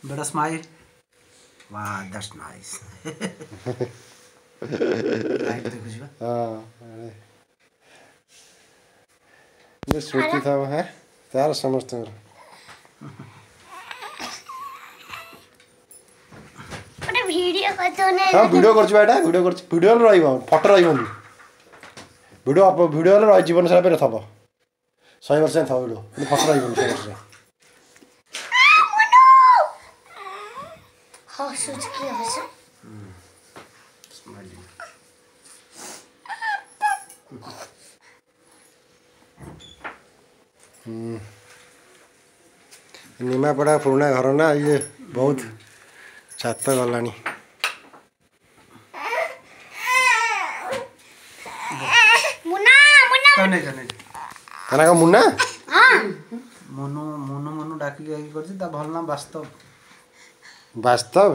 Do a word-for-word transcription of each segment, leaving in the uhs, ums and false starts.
बेटा स्माइल वाह that's nice light देखो जी हां ये श्रुति था है तार समझते हैं अरे वीडियो करतो ने हां वीडियो कर बेटा वीडियो कर वीडियो रहइबो फोटो रहइबो वीडियो आप वीडियो रह जीवन सारा पे थबो सौ परसेंट था वीडियो फोटो रहइबो सौ परसेंट हां सोच के हंस स्माइलिंग निमापड़ा पुराना घर ना ये बहुत छात गलानी मुन्ना मुन्ना कने कने कना का मुन्ना हां मनु मनु मनु डाकी गाई करछि ता भल ना वास्तव वास्तव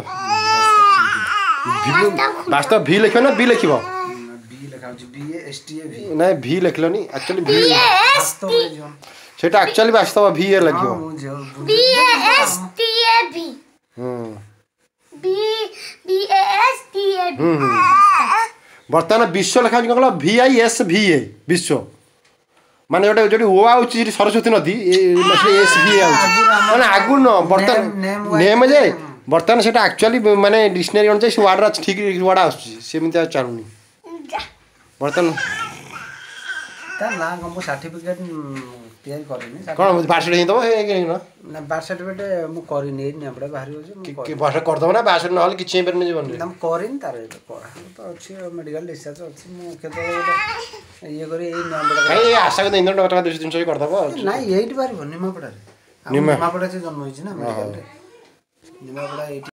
वास्तव भी लिखो ना बी लिखिबो बी लिखा अछि B A S T A V नहीं भी लिखलो नी एक्चुअली भी वास्तव रे जोन सेटा एक्चुअली वास्तव भी ए लिखिबो B A S T A V हम B B A S T A V वर्तमान विश्व लिखा अछि कहला V I S V A विश्व माने जोटे जोटी ओ आउची सरस्वती नदी एस वी ए आउची माने आगु न वर्तमान नेम जे वर्तमान सेटा एक्चुअली माने डिक्शनरी अनुसार से वर्ड ठीक वर्ड आउची सेमिता चालुनी वर्तमान ता ना हमको सर्टिफिकेट तैयार करनी कोन बार्थ सर्टिफिकेट दबो हे के न ना बार्थ सर्टिफिकेट मु करी नै नै अपडा बाहरी हो जे के भाषा कर दबो ना बार्थ न हल किछि पर नै जीवन रे हम करिन तारे पढा तो अछि मेडिकल डिस्चार्ज अछि मु केतो ये करी ए नंबर काई आशा के इंद्र टका दो सौ तीन सौ कर दबो ना एट बार निमा पडा रे निमा पडा से जन्म होइछि ना मेडिकल रे निमा पडा